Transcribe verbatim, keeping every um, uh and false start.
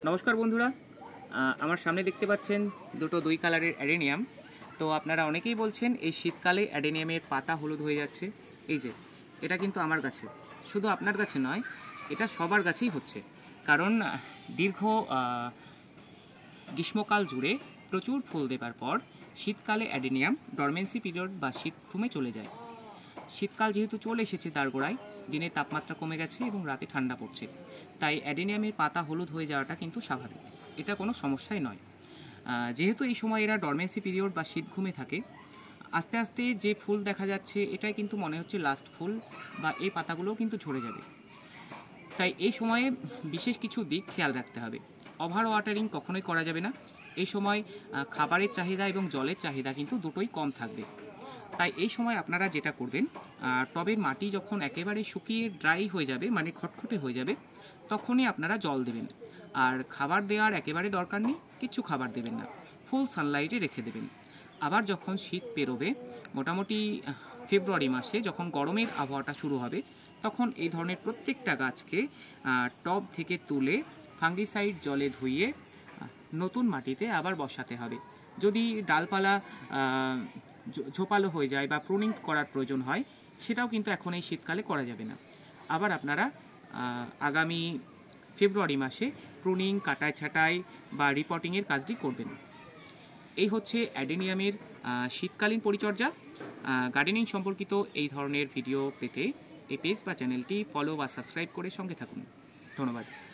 নমস্কার বন্ধুরা, আমার সামনে দেখতে পাচ্ছেন দুটো দুই কালারের অ্যাডেনিয়াম। তো আপনারা অনেকেই বলছেন এই শীতকালে অ্যাডেনিয়ামের পাতা হলুদ হয়ে যাচ্ছে। এই যে এটা কিন্তু আমার কাছে, শুধু আপনার কাছে নয়, এটা সবার কাছেই হচ্ছে। কারণ দীর্ঘ গ্রীষ্মকাল জুড়ে প্রচুর ফুল দেবার পর শীতকালে অ্যাডেনিয়াম ডরমেন্সি পিরিয়ড বা শীত ঘুমে চলে যায়। শীতকাল যেহেতু চলে এসেছে তার গোড়ায়, দিনের তাপমাত্রা কমে গেছে এবং রাতে ঠান্ডা পড়ছে, তাই অ্যাডেনিয়ামের পাতা হলুদ হয়ে যাওয়াটা কিন্তু স্বাভাবিক, এটা কোনো সমস্যাই নয়। যেহেতু এই সময় এরা ডরমেন্সি পিরিয়ড বা শীত ঘুমে থাকে, আস্তে আস্তে যে ফুল দেখা যাচ্ছে এটাই কিন্তু মনে হচ্ছে লাস্ট ফুল, বা এই পাতাগুলোও কিন্তু ঝরে যাবে। তাই এই সময়ে বিশেষ কিছু দিক খেয়াল রাখতে হবে। ওভার ওয়াটারিং কখনোই করা যাবে না। এই সময় খাবারের চাহিদা এবং জলের চাহিদা কিন্তু দুটোই কম থাকবে। তাই এই সময় আপনারা যেটা করবেন, টবের মাটি যখন একেবারে শুকিয়ে ড্রাই হয়ে যাবে, মানে খটখটে হয়ে যাবে, তখনই আপনারা জল দেবেন। আর খাবার দেওয়ার একেবারে দরকার নেই, কিছু খাবার দেবেন না, ফুল সানলাইটে রেখে দেবেন। আবার যখন শীত পেরোবে, মোটামুটি ফেব্রুয়ারি মাসে যখন গরমের আবহাওয়াটা শুরু হবে, তখন এই ধরনের প্রত্যেকটা গাছকে টব থেকে তুলে ফাঙ্গিসাইড জলে ধুইয়ে নতুন মাটিতে আবার বসাতে হবে। যদি ডালপালা ঝোপালো হয়ে যায় বা প্রুনিং করার প্রয়োজন হয়, সেটাও কিন্তু এখন এই শীতকালে করা যাবে না। আবার আপনারা আগামী ফেব্রুয়ারি মাসে প্রুনিং, কাটাই ছাঁটাই বা রিপোর্টিংয়ের কাজটি করবেন। এই হচ্ছে অ্যাডেনিয়ামের শীতকালীন পরিচর্যা। গার্ডেনিং সম্পর্কিত এই ধরনের ভিডিও পেতে এই পেজ বা চ্যানেলটি ফলো বা সাবস্ক্রাইব করে সঙ্গে থাকুন। ধন্যবাদ।